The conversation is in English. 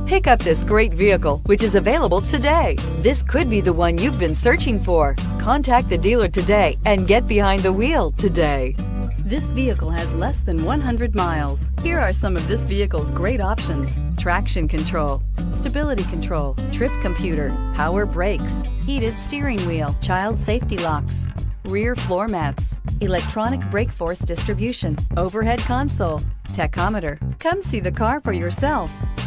Pick up this great vehicle, which is available today. This could be the one you've been searching for. Contact the dealer today and get behind the wheel today. This vehicle has less than 100 miles. Here are some of this vehicle's great options: traction control, stability control, trip computer, power brakes, heated steering wheel, child safety locks, rear floor mats, electronic brake force distribution, overhead console, tachometer. Come see the car for yourself.